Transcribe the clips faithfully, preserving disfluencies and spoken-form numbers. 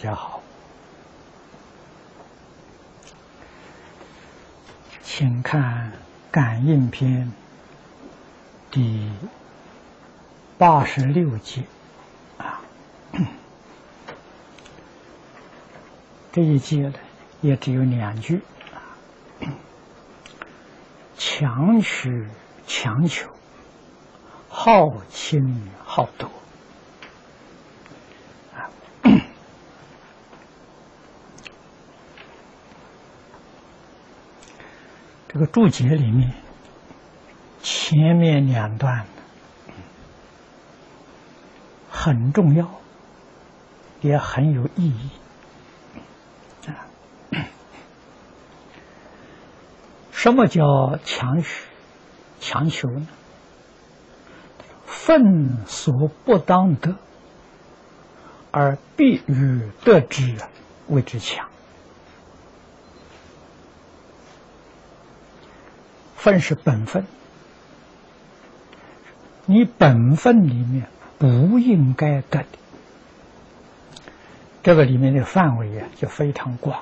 家好，请看《感应篇》第八十六节啊，这一节呢也只有两句啊，强取强求，好轻好夺。这个注解里面，前面两段很重要，也很有意义啊。什么叫强取强求呢？愤所不当得，而必欲得之，谓之强。分是本分，你本分里面不应该得的，这个里面的范围啊就非常广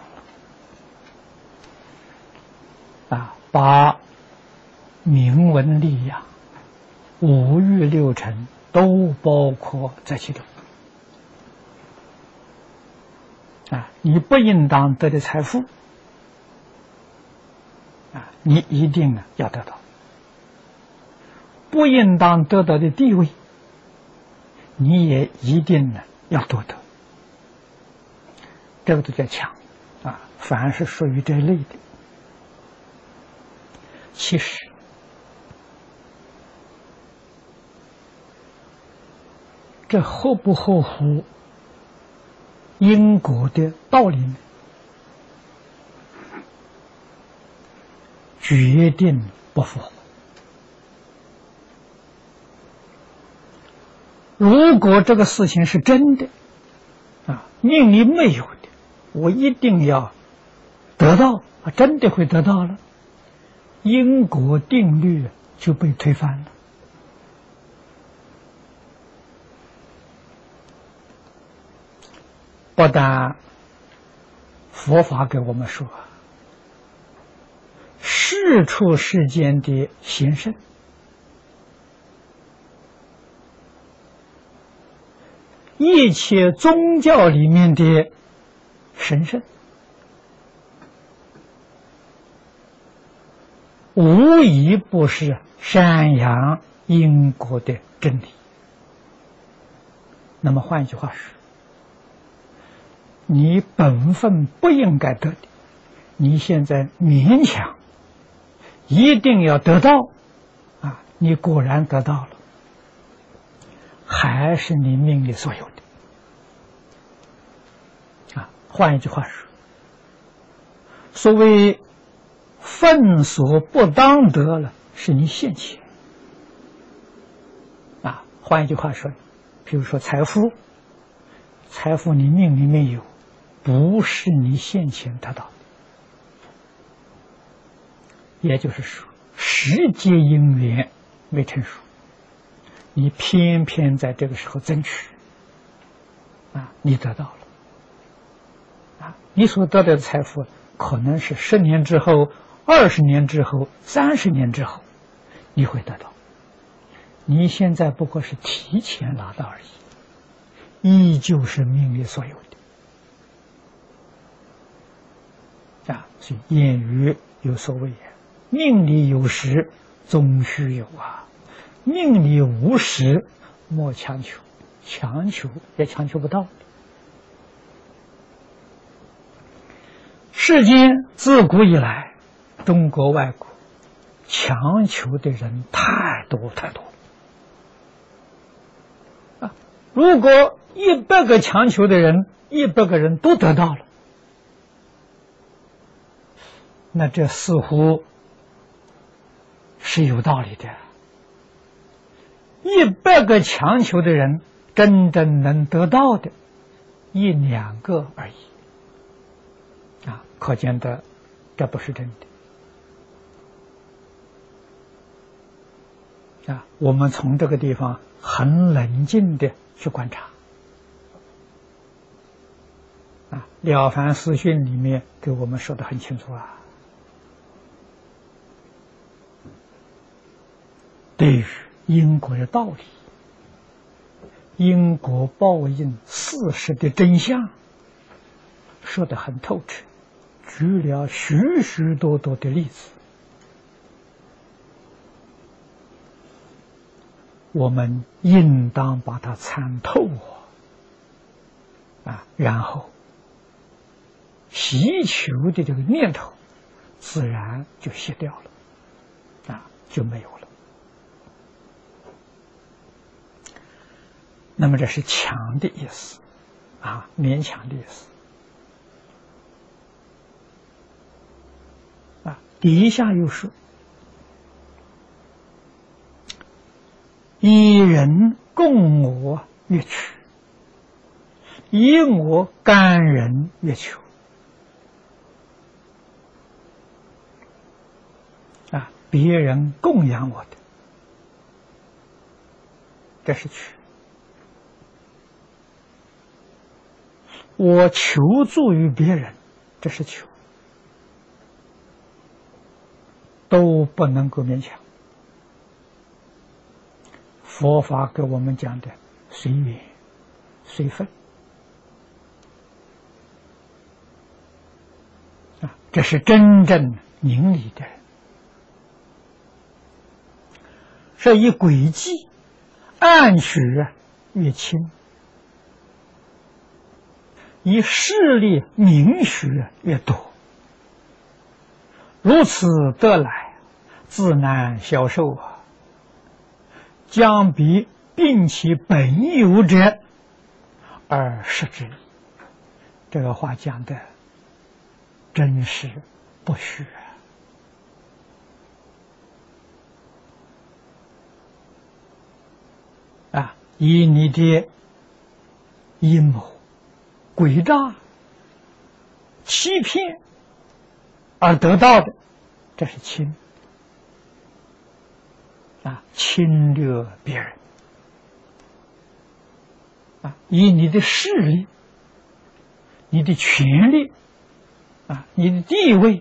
了啊，把名闻利养、五欲六尘都包括在其中啊，你不应当得的财富。你一定啊要得到，不应当得到的地位，你也一定呢要夺得，这个都叫强啊。凡是属于这类的，其实这合不合乎因果的道理呢？决定不符合。如果这个事情是真的啊，命里没有的，我一定要得到啊，真的会得到了，因果定律就被推翻了。不但佛法给我们说，世出世间的贤圣，一切宗教里面的神圣，无一不是宣扬因果的真理。那么换一句话说，你本分不应该得的，你现在勉强一定要得到啊！你果然得到了，还是你命里所有的啊！换一句话说，所谓分所不当得了，是你现前啊！换一句话说，比如说财富，财富你命里没有，不是你现前得到的。也就是说，时节因缘未成熟，你偏偏在这个时候争取，啊，你得到了，啊，你所得到的财富可能是十年之后、二十年之后、三十年之后你会得到，你现在不过是提前拿到而已，依旧是命里所有的，啊，所以谚语有所谓命里有时终须有啊，命里无时莫强求，强求也强求不到。世间自古以来，中国外国强求的人太多太多啊！如果一百个强求的人，一百个人都得到了，那这似乎是有道理的。一百个强求的人，真正能得到的一两个而已啊！可见的这不是真的啊！我们从这个地方很冷静的去观察了凡四训》里面给我们说的很清楚啊。对于因果的道理、因果报应事实的真相，说得很透彻，举了许许多多的例子，我们应当把它参透啊，然后祈求的这个念头自然就卸掉了，啊，就没有了。那么这是强的意思，啊，勉强的意思。啊，底下又说，以人供我乐取，以我甘人乐求。啊，别人供养我的，这是取；我求助于别人，这是求，都不能够勉强。佛法给我们讲的随缘随分啊，这是真正明理的人。这以诡计暗许越轻，以势力明许越多，如此得来，自难消受啊！将比并其本有者而失之。这个话讲的真是不虚啊！啊，以你的阴谋、诡诈、欺骗而得到的，这是轻啊，侵略别人啊，以你的势力、你的权力啊、你的地位，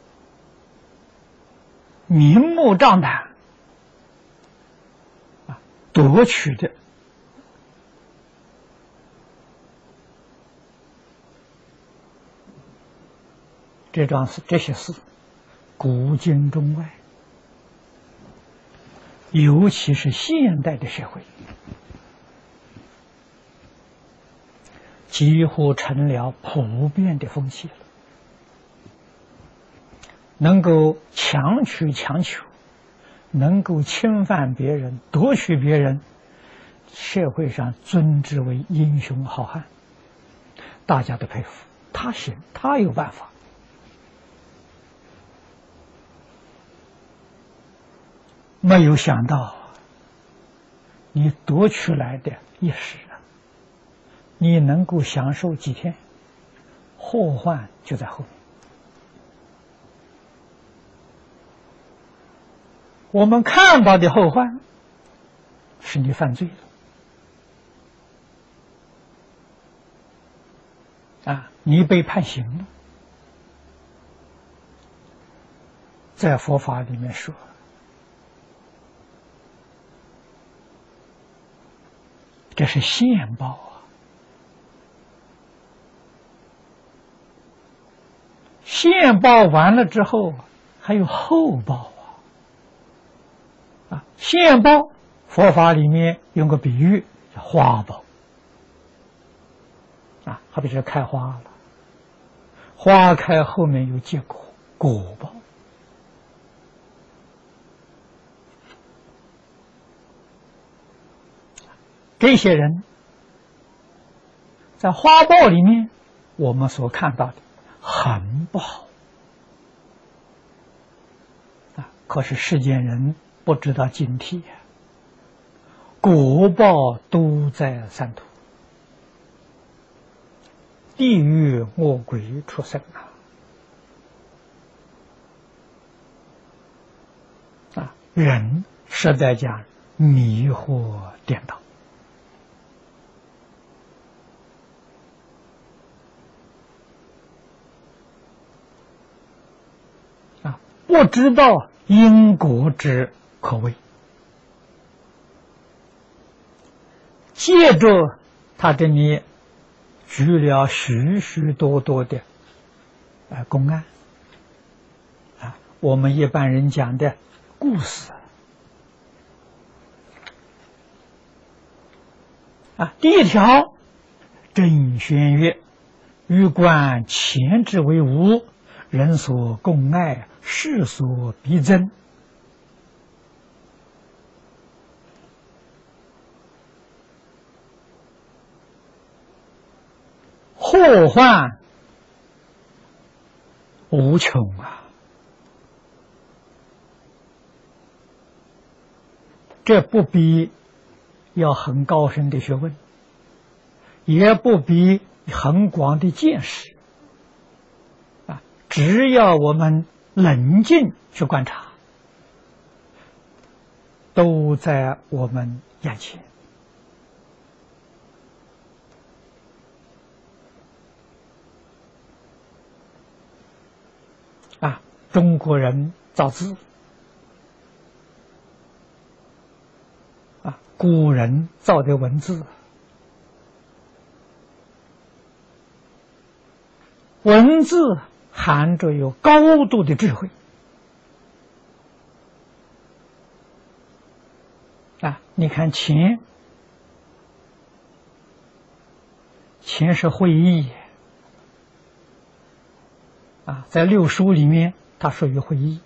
明目张胆啊夺取的，这桩事，这些事，古今中外，尤其是现代的社会，几乎成了普遍的风气了。能够强取强求，能够侵犯别人、夺取别人，社会上尊之为英雄好汉，大家都佩服他，行，他有办法。没有想到，你夺取来的一时啊，你能够享受几天，祸患就在后面。我们看到的后患，是你犯罪了，啊，你被判刑了。在佛法里面说，这是现报啊，现报完了之后，还有后报啊，啊，现报，佛法里面用个比喻叫花报，啊，好比是开花了，花开后面有结果，果报。这些人在花报里面，我们所看到的很不好啊，可是世间人不知道警惕呀，果报都在三途，地狱恶鬼出生啊！啊，人实在讲迷惑颠倒。 不知道因果之可畏。接着他这里举了许许多多的啊公案啊，我们一般人讲的故事啊。第一条，正宣曰：欲观前之为无，人所共爱，世所必争。祸患无穷啊！这不比要很高深的学问，也不比很广的见识啊！只要我们冷静去观察，都在我们眼前。啊，中国人造字，啊，古人造的文字，文字含着有高度的智慧。啊，你看钱，钱是会意。啊，在六书里面，它属于会意。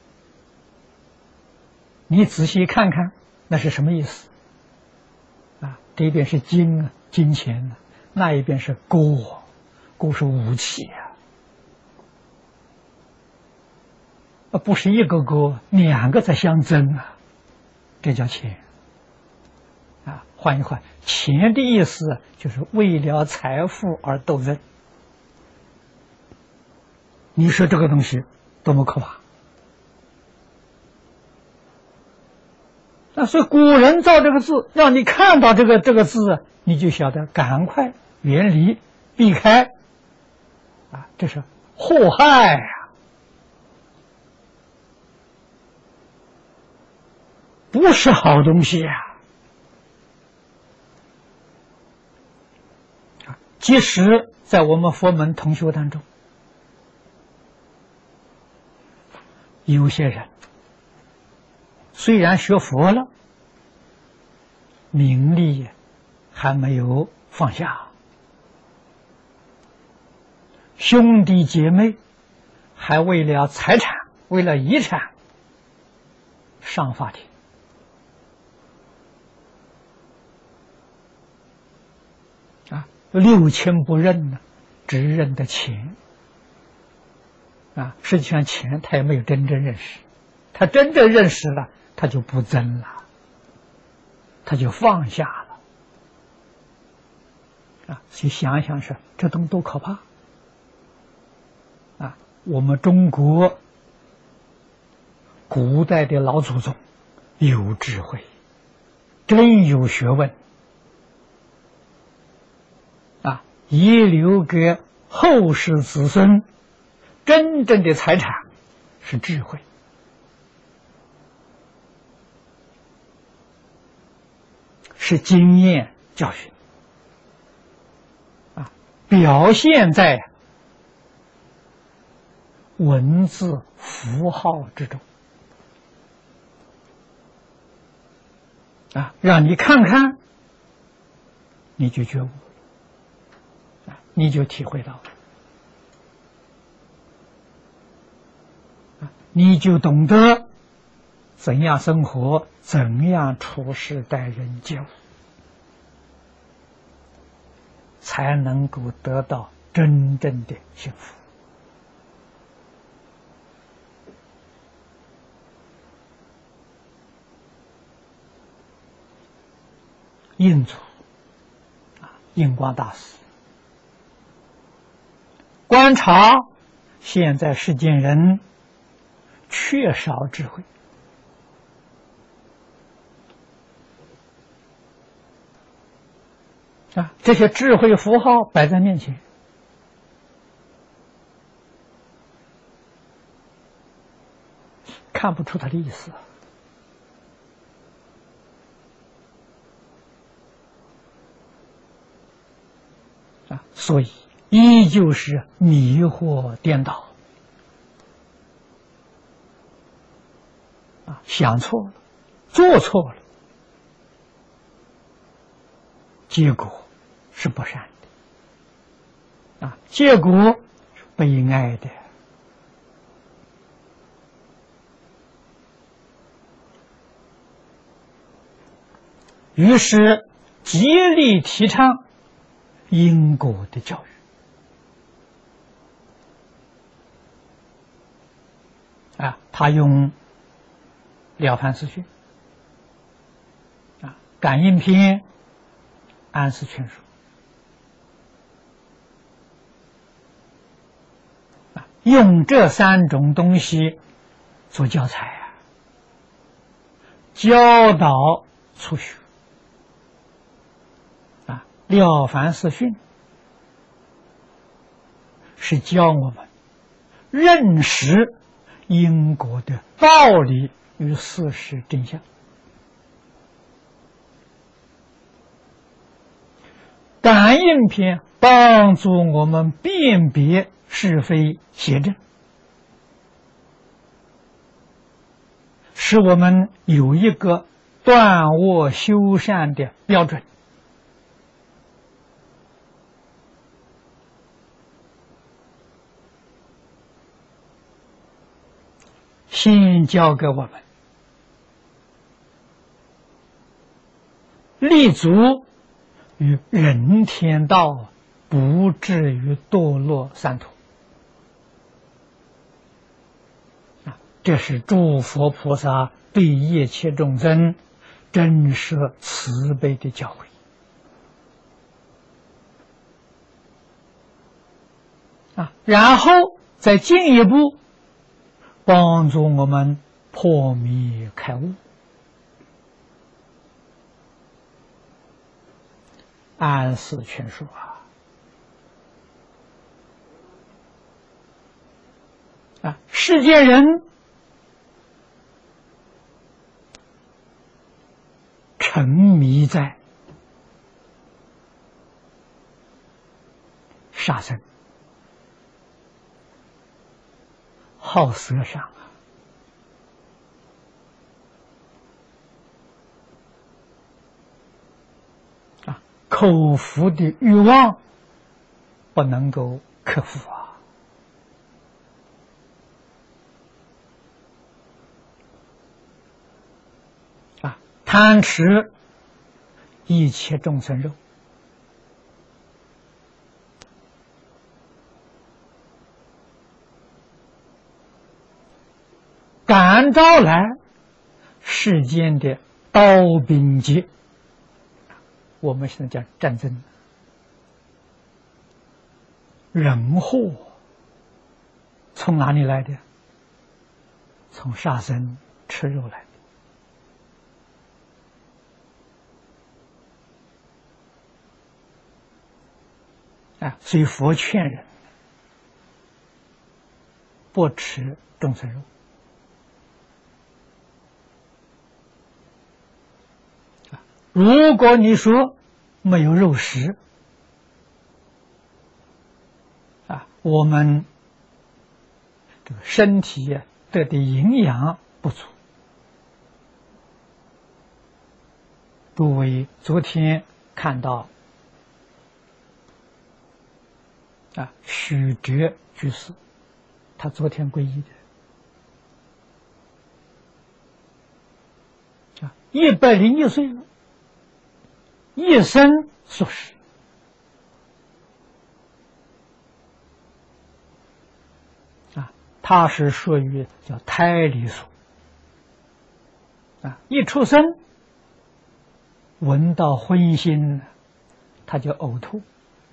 你仔细看看，那是什么意思？啊，这边是金啊，金钱啊，那一边是戈，戈是武器啊，啊，不是一个戈，两个在相争啊，这叫钱。啊，换一换，钱的意思就是为了财富而斗争。你说这个东西多么可怕！那所以古人造这个字，让你看到这个这个字，你就晓得赶快远离、避开，啊，这是祸害啊，不是好东西呀！啊，即使在我们佛门同修当中。有些人虽然学佛了，名利还没有放下，兄弟姐妹还为了财产、为了遗产上法庭，啊，六亲不认呢，只认得钱。啊，实际上钱他也没有真正认识，他真正认识了，他就不争了，他就放下了。啊，所以想一想是这东西多可怕！啊，我们中国古代的老祖宗有智慧，真有学问，啊，遗留给后世子孙。真正的财产是智慧，是经验教训，啊，表现在文字符号之中，啊，让你看看，你就觉悟，啊，你就体会到了。你就懂得怎样生活，怎样处事待人接物，才能够得到真正的幸福。印祖啊，印光大师观察现在世间人缺少智慧，啊，这些智慧符号摆在面前， 看不出他的意思啊，所以依旧是迷惑颠倒啊，想错了，做错了，结果是不善的啊，结果是悲哀的。于是极力提倡因果的教育啊，他用《了凡四训》啊，《感应篇》、《安世全书》啊，用这三种东西做教材啊，教导初学。《了凡四训》是教我们认识因果的道理与事实真相，《感应篇》帮助我们辨别是非邪正，使我们有一个断恶修善的标准。先教给我们立足于人天道，不至于堕落三途啊！这是诸佛菩萨对一切众生真实慈悲的教诲啊！然后再进一步帮助我们破迷开悟。安世全书啊，啊，世间人沉迷在杀生、好色上啊，啊，口腹的欲望不能够克服啊，啊，贪吃一切众生肉，感召来世间的刀兵劫，我们现在讲战争，人祸从哪里来的？从杀生吃肉来的啊！所以佛劝人不吃众生肉。如果你说没有肉食啊，我们这个身体得的营养不足。诸位昨天看到啊，许哲居士，他昨天皈依的啊，一百零一岁了。一生素食啊，他是属于叫胎里素啊，一出生闻到荤腥，他就呕吐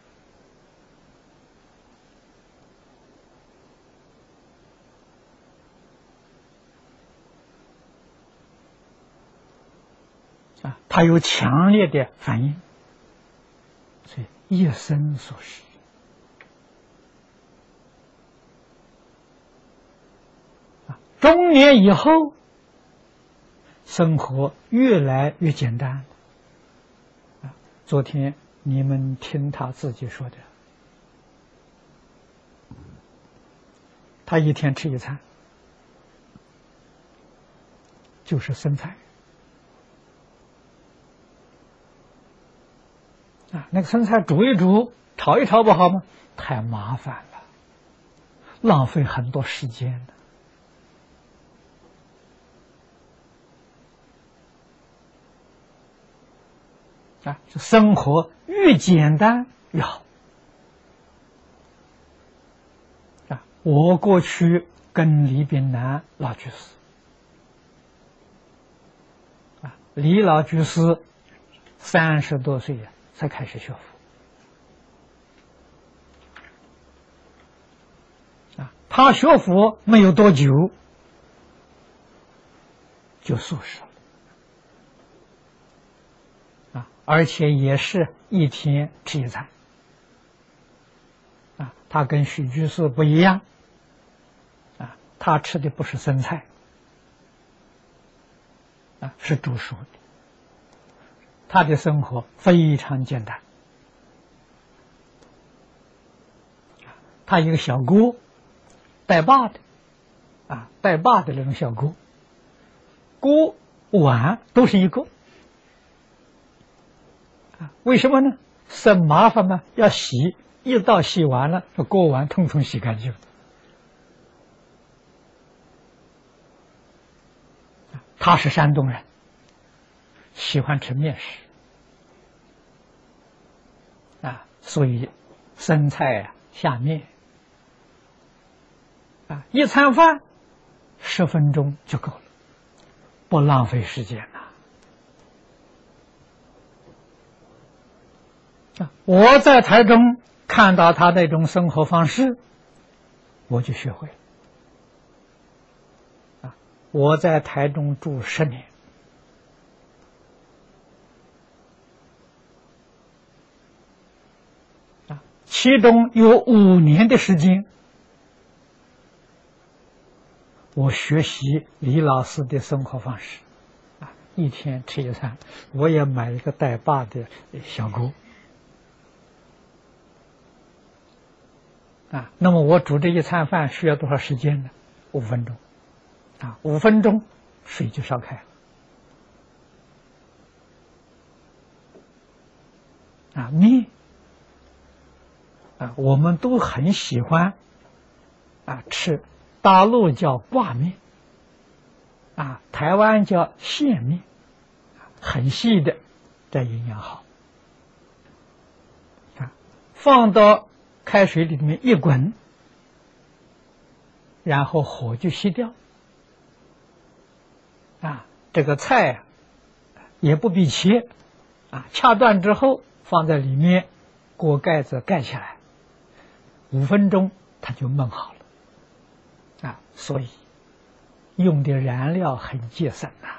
啊，他有强烈的反应。所以一生素食啊， 中年以后，生活越来越简单。啊，昨天你们听他自己说的，他一天吃一餐，就是生菜。啊，那个生菜煮一煮，炒一炒不好吗？太麻烦了，浪费很多时间的。啊，生活越简单越好。啊，我过去跟李炳南老居士，啊，李老居士三十多岁呀，才开始学佛。啊，他学佛没有多久，就素食了。啊，而且也是一天吃一餐。啊，他跟许居士不一样。啊，他吃的不是生菜，啊，是煮熟的。他的生活非常简单。他一个小锅，带把的，啊，带把的那种小锅，锅碗都是一个。啊，为什么呢？省麻烦嘛，要洗，一道洗完了，这锅碗统统洗干净。他是山东人，喜欢吃面食。啊，所以生菜啊，下面。啊，一餐饭十分钟就够了，不浪费时间呐。啊，我在台中看到他那种生活方式，我就学会了。啊，我在台中住十年。啊，其中有五年的时间，我学习李老师的生活方式。啊，一天吃一餐，我也买一个带把的小锅。啊，那么我煮这一餐饭需要多少时间呢？五分钟。啊，五分钟水就烧开了。啊，面啊，我们都很喜欢啊吃，大陆叫挂面，啊，台湾叫线面，很细的，这营养好。啊，放到开水里面一滚，然后火就熄掉。啊，这个菜啊也不必切，啊，掐断之后放在里面，锅盖子盖起来，五分钟它就焖好了。啊，所以用的燃料很节省呐。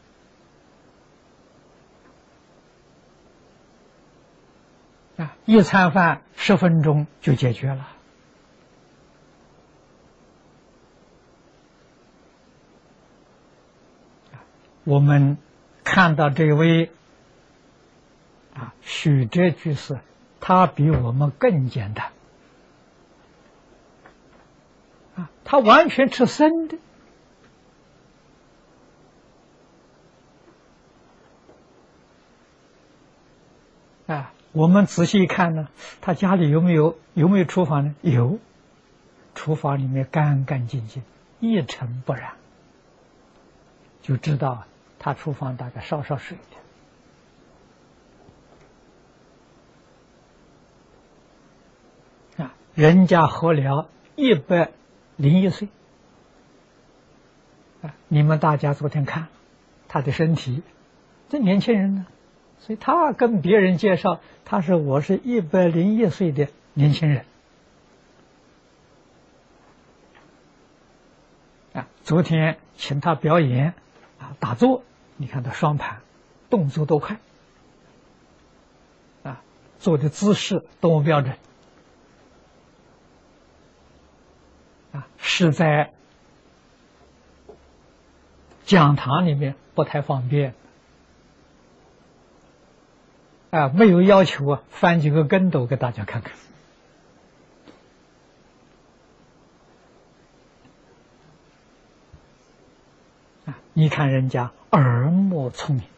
啊，一餐饭十分钟就解决了。我们看到这位啊许哲居士，他比我们更简单。啊，他完全吃生的。啊，我们仔细看呢，他家里有没有有没有厨房呢？有，厨房里面干干净净，一尘不染，就知道他厨房大概烧烧水的。啊，人家活了一百零一岁。啊，你们大家昨天看他的身体，这年轻人呢，所以他跟别人介绍，他是我是一百零一岁的年轻人。啊，昨天请他表演啊打坐，你看他双盘，动作多快，啊，做的姿势多么标准，啊，是在讲堂里面不太方便，啊，没有要求啊，翻几个跟斗给大家看看。啊，你看人家耳目聪明，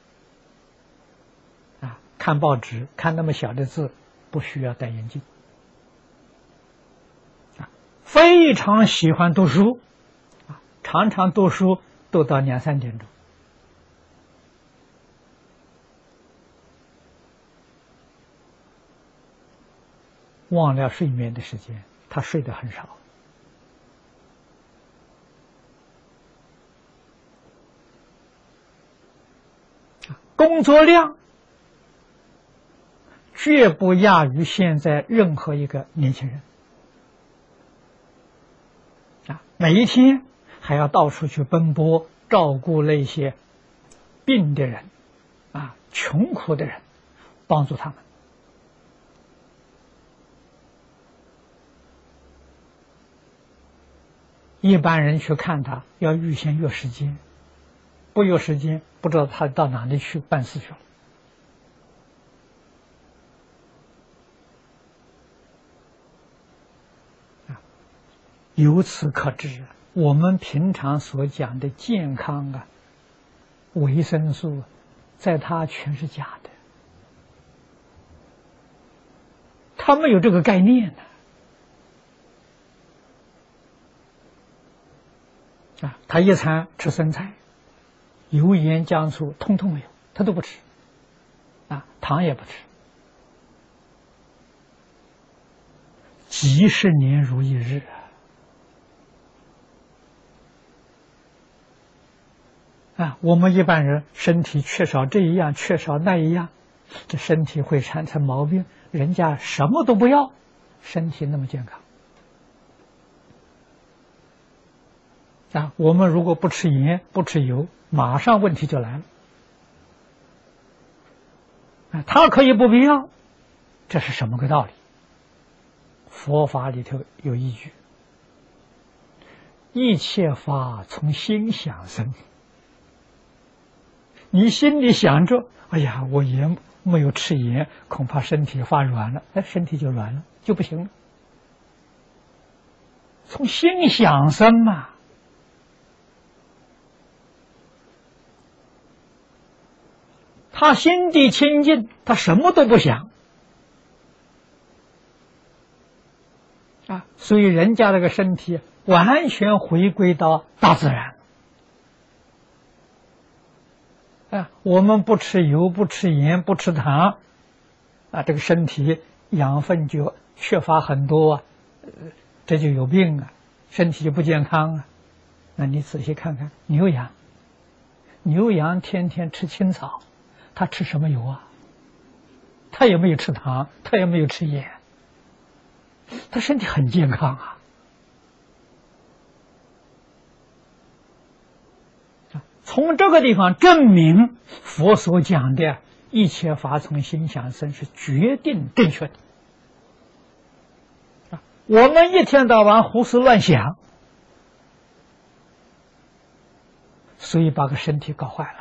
啊，看报纸看那么小的字，不需要戴眼镜，啊，非常喜欢读书，啊，常常读书读到两三点钟。忘了睡眠的时间，他睡得很少。工作量绝不亚于现在任何一个年轻人啊！每一天还要到处去奔波，照顾那些病的人啊、穷苦的人，帮助他们。一般人去看他，要预先约时间，不约时间，不知道他到哪里去办事去了。啊，由此可知，我们平常所讲的健康啊、维生素，在他全是假的，他没有这个概念呢。啊，他一餐吃生菜，油盐酱醋通通没有，他都不吃，啊，糖也不吃，几十年如一日啊！啊，我们一般人身体缺少这一样，缺少那一样，这身体会产生毛病。人家什么都不要，身体那么健康。啊，我们如果不吃盐不吃油，马上问题就来了。啊，他可以不必要，这是什么个道理？佛法里头有依据，一切法从心想生。你心里想着，哎呀，我盐没有吃盐，恐怕身体发软了，哎，身体就软了，就不行了。从心想生嘛。他心地清净，他什么都不想啊，所以人家那个身体完全回归到大自然啊。我们不吃油，不吃盐，不吃糖啊，这个身体养分就缺乏很多啊，这就有病啊，身体就不健康啊。那你仔细看看牛羊，牛羊天天吃青草。他吃什么油啊？他也没有吃糖，他也没有吃盐，他身体很健康啊。从这个地方证明佛所讲的一切法从心想生是决定正确的。我们一天到晚胡思乱想，所以把个身体搞坏了。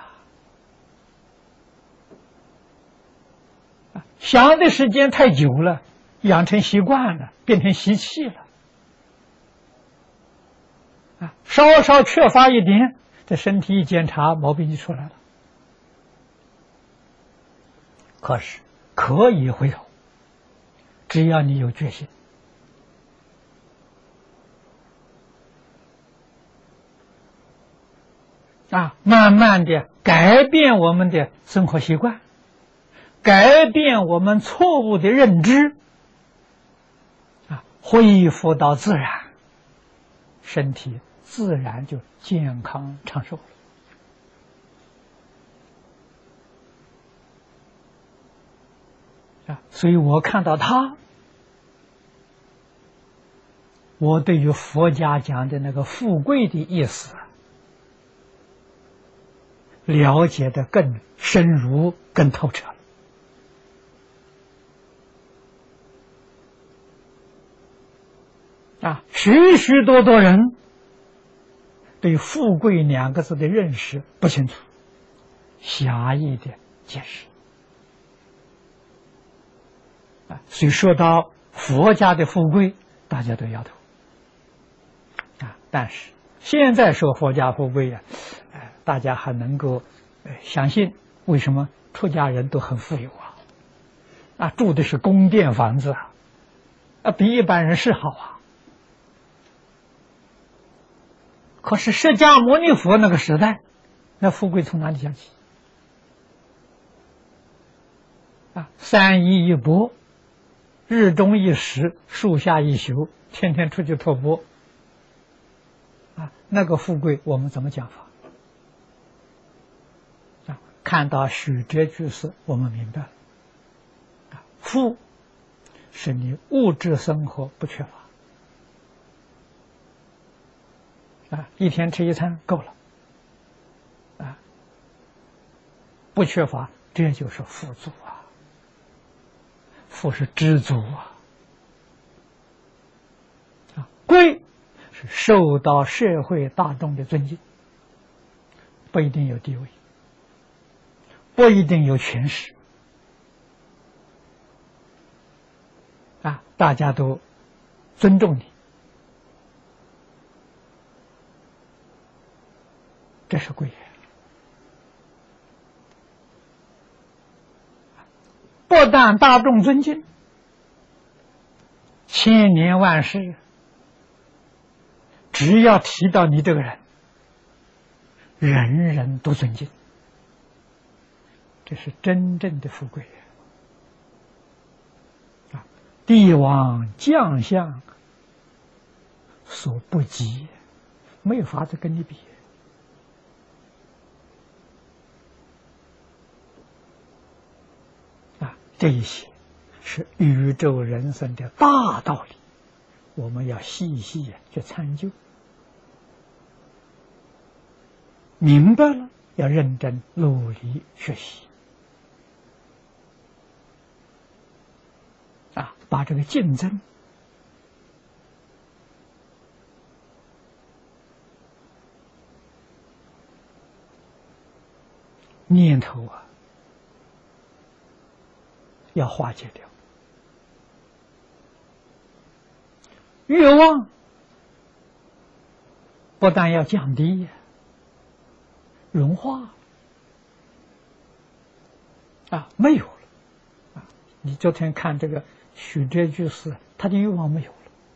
想的时间太久了，养成习惯了，变成习气了。啊，稍稍缺乏一点，这身体一检查，毛病就出来了。可是可以回头，只要你有决心。啊，慢慢的改变我们的生活习惯。改变我们错误的认知，啊，恢复到自然，身体自然就健康长寿了。啊，所以我看到他，我对于佛家讲的那个富贵的意思，了解的更深入、更透彻了。啊，许许多多人对富贵两个字的认识不清楚，狭义的解释。啊，所以说到佛家的富贵，大家都摇头。啊，但是现在说佛家富贵呀、啊，哎，大家还能够呃相信。为什么？出家人都很富有啊，啊，住的是宫殿房子啊，啊，比一般人是好啊。可是释迦牟尼佛那个时代，那富贵从哪里讲起？啊，三衣一钵，日中一食，树下一宿，天天出去托钵。啊，那个富贵我们怎么讲法？啊，看到许哲居士，我们明白了。啊，富是你物质生活不缺乏。啊，一天吃一餐够了，啊，不缺乏，这就是富足啊。富是知足啊，啊，贵是受到社会大众的尊敬，不一定有地位，不一定有权势，啊，大家都尊重你。这是贵人，不但大众尊敬，千年万世，只要提到你这个人，人人都尊敬，这是真正的富贵啊！帝王将相所不及，没有法子跟你比。这一些是宇宙人生的大道理，我们要细细去参究，明白了要认真努力学习，啊，把这个竞争念头啊要化解掉，欲望不但要降低，融化啊，没有了啊！你昨天看这个许哲居士，他的欲望没有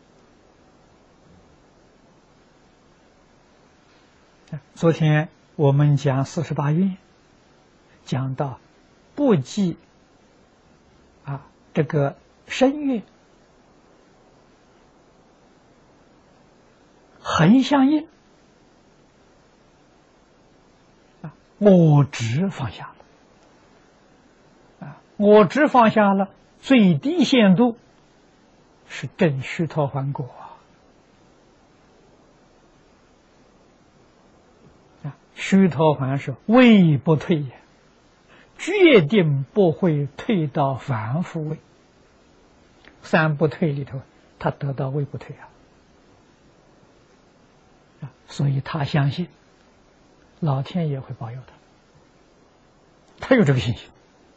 了。昨天我们讲四十八愿，讲到不计啊，这个声乐横相应啊，我执放下了啊，我执放下了，最低限度是证须陀洹果啊，须陀洹是位不退也。决定不会退到凡夫位，三不退里头，他得到位不退啊，啊，所以他相信老天爷会保佑他，他有这个信心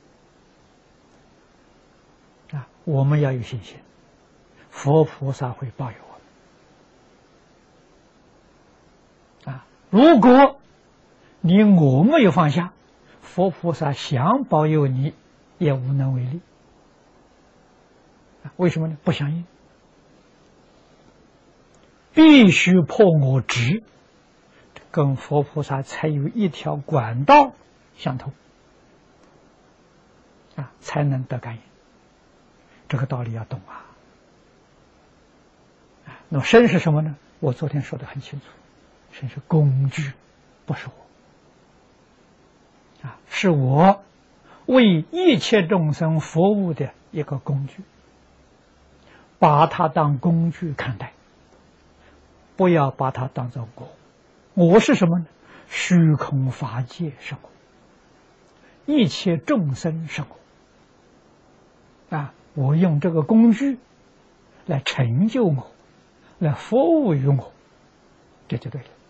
啊，我们要有信心，佛菩萨会保佑我们啊。如果你我没有放下，佛菩萨想保佑你，也无能为力。为什么呢？不相应，必须破我执，跟佛菩萨才有一条管道相通，啊，才能得感应。这个道理要懂啊。那么身是什么呢？我昨天说的很清楚，身是工具，不是我。啊，是我为一切众生服务的一个工具，把它当工具看待，不要把它当作我。我是什么呢？虚空法界是我，一切众生是我。啊，我用这个工具来成就我，来服务于我，这就对了。